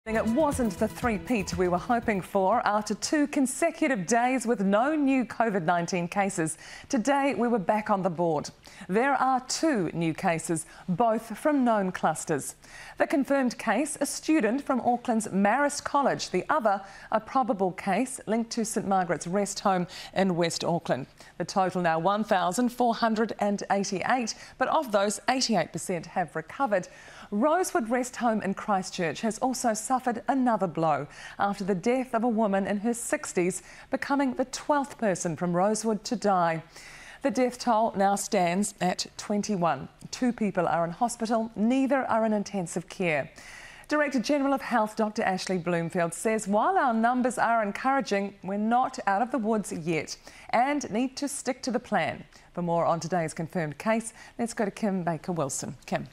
It wasn't the three-peat we were hoping for after 2 consecutive days with no new Covid-19 cases. Today we were back on the board. There are 2 new cases, both from known clusters. The confirmed case, a student from Auckland's Marist College. The other, a probable case linked to St Margaret's Rest Home in West Auckland. The total now 1,488, but of those 88% have recovered. Rosewood Rest Home in Christchurch has also suffered another blow after the death of a woman in her 60s, becoming the 12th person from Rosewood to die. The death toll now stands at 21. 2 people are in hospital, neither are in intensive care. Director General of Health Dr Ashley Bloomfield says while our numbers are encouraging, we're not out of the woods yet and need to stick to the plan. For more on today's confirmed case, let's go to Kim Baker-Wilson. Kim.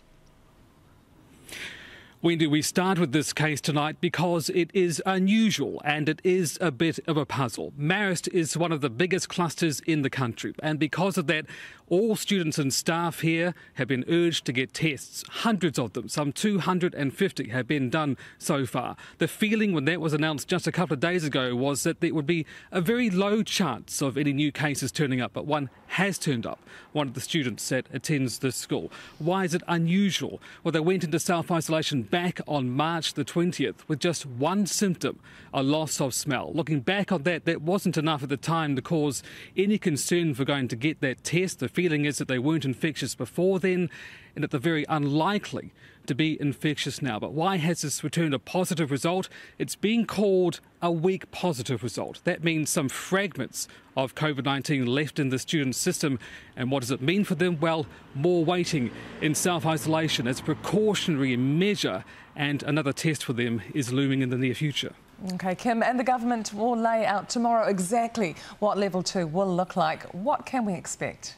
Wendy, we start with this case tonight because it is unusual and it is a bit of a puzzle. Marist is one of the biggest clusters in the country, and because of that, all students and staff here have been urged to get tests. Hundreds of them, some 250, have been done so far. The feeling when that was announced just a couple of days ago was that there would be a very low chance of any new cases turning up, but one has turned up. One of the students that attends this school. Why is it unusual? Well, they went into self-isolation back on March the 20th with just one symptom, a loss of smell. Looking back on that, that wasn't enough at the time to cause any concern for going to get that test. The feeling is that they weren't infectious before then and that they're very unlikely to be infectious now. But why has this returned a positive result? It's being called a weak positive result. That means some fragments of Covid-19 left in the student system. And what does it mean for them? Well, more waiting in self-isolation as a precautionary measure, and another test for them is looming in the near future. OK, Kim, and the government will lay out tomorrow exactly what level 2 will look like. What can we expect?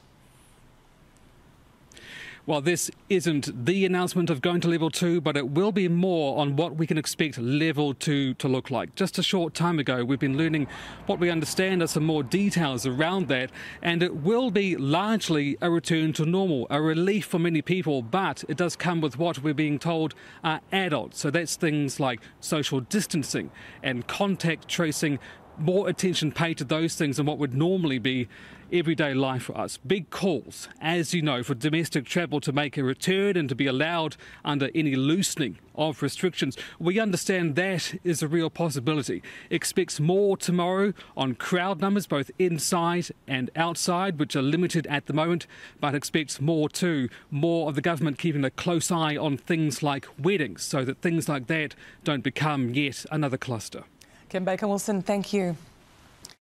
Well, this isn't the announcement of going to level 2, but it will be more on what we can expect level 2 to look like. Just a short time ago, we've been learning what we understand are some more details around that, and it will be largely a return to normal, a relief for many people, but it does come with what we're being told are add-ons. So that's things like social distancing and contact tracing, more attention paid to those things than what would normally be everyday life for us. Big calls, as you know, for domestic travel to make a return and to be allowed under any loosening of restrictions. We understand that is a real possibility. Expects more tomorrow on crowd numbers, both inside and outside, which are limited at the moment, but expects more too. More of the government keeping a close eye on things like weddings, so that things like that don't become yet another cluster. Kim Baker-Wilson, thank you.